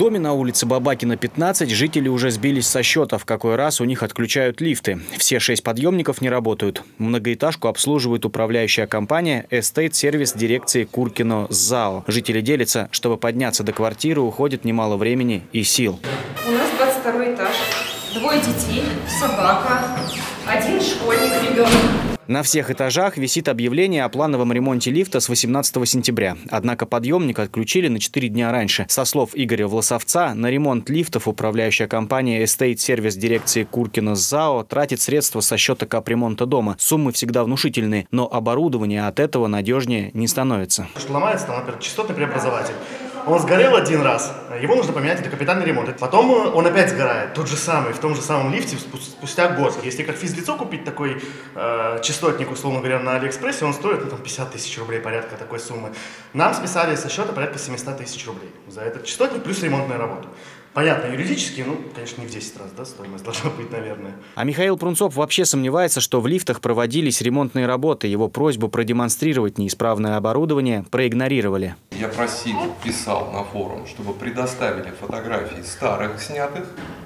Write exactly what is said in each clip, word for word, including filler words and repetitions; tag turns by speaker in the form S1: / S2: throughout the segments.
S1: доме на улице Бабакина, пятнадцать жители уже сбились со счета, в какой раз у них отключают лифты. Все шесть подъемников не работают. Многоэтажку обслуживает управляющая компания Estate Service дирекции Куркино ЗАО. Жители делятся, чтобы подняться до квартиры, уходит немало времени и сил.
S2: У нас двадцать второй этаж, двое детей, собака, один школьник, ребенок.
S1: На всех этажах висит объявление о плановом ремонте лифта с восемнадцатого сентября. Однако подъемник отключили на четыре дня раньше. Со слов Игоря Власовца, на ремонт лифтов управляющая компания Estate Service дирекции Куркино ЗАО тратит средства со счета капремонта дома. Суммы всегда внушительные, но оборудование от этого надежнее не становится.
S3: Что ломается, там, например, частотный преобразователь. Он сгорел один раз, его нужно поменять, это капитальный ремонт. Потом он опять сгорает, тот же самый, в том же самом лифте спустя год. Если как физлицо купить такой э, частотник, условно говоря, на Алиэкспрессе, он стоит ну, там, пятьдесят тысяч рублей, порядка такой суммы. Нам списали со счета порядка семьсот тысяч рублей за этот частотник плюс ремонтная работа. Понятно, юридически, ну, конечно, не в десять раз, да, стоимость должна быть, наверное.
S1: А Михаил Прунцов вообще сомневается, что в лифтах проводились ремонтные работы. Его просьбу продемонстрировать неисправное оборудование проигнорировали.
S4: Я просил, писал на форум, чтобы предоставили фотографии старых снятых.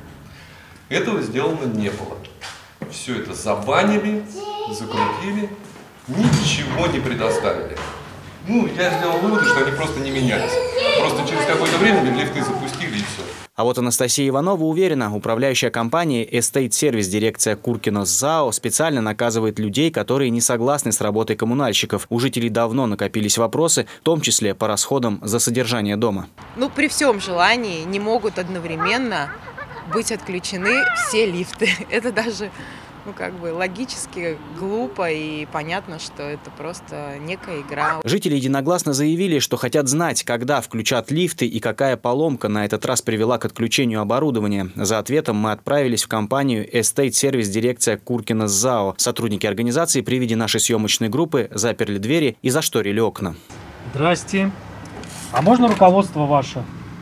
S4: Этого сделано не было. Все это забанили, закрутили, ничего не предоставили. Ну, я сделал вывод, что они просто не менялись. Просто через какое-то время лифты запустили и все.
S1: А вот Анастасия Иванова уверена, управляющая компания Estate Service дирекция Куркино ЗАО специально наказывает людей, которые не согласны с работой коммунальщиков. У жителей давно накопились вопросы, в том числе по расходам за содержание дома.
S5: Ну, при всем желании не могут одновременно быть отключены все лифты. Это даже... Ну, как бы логически глупо и понятно, что это просто некая игра.
S1: Жители единогласно заявили, что хотят знать, когда включат лифты и какая поломка на этот раз привела к отключению оборудования. За ответом мы отправились в компанию Estate Service дирекция Куркино ЗАО. Сотрудники организации при виде нашей съемочной группы заперли двери и зашторили окна.
S6: Здрасте. А можно руководство ваше?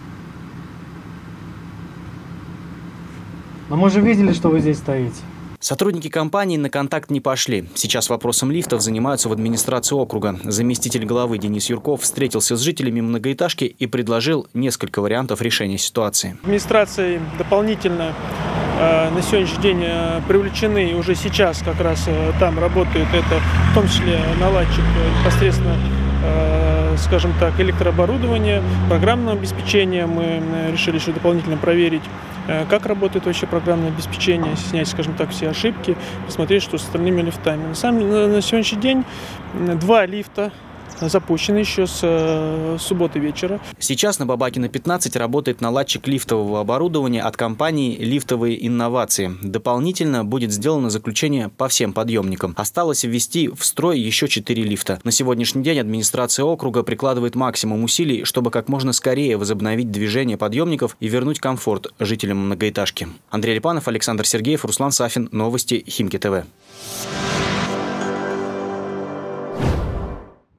S6: Но мы же видели, что вы здесь стоите.
S1: Сотрудники компании на контакт не пошли. Сейчас вопросом лифтов занимаются в администрации округа. Заместитель главы Денис Юрков встретился с жителями многоэтажки и предложил несколько вариантов решения ситуации.
S7: Администрацией дополнительно э, на сегодняшний день э, привлечены уже сейчас как раз э, там работают, это в том числе наладчик э, непосредственно, э, скажем так, электрооборудование, программное обеспечение. Мы решили еще дополнительно проверить, как работает вообще программное обеспечение, снять, скажем так, все ошибки, посмотреть, что с остальными лифтами. На, самом, на сегодняшний день два лифта запущены еще с э, субботы вечера.
S1: Сейчас на Бабакина, пятнадцать работает наладчик лифтового оборудования от компании «Лифтовые инновации». Дополнительно будет сделано заключение по всем подъемникам. Осталось ввести в строй еще четыре лифта. На сегодняшний день администрация округа прикладывает максимум усилий, чтобы как можно скорее возобновить движение подъемников и вернуть комфорт жителям многоэтажки. Андрей Липанов, Александр Сергеев, Руслан Сафин. Новости Химки ТВ.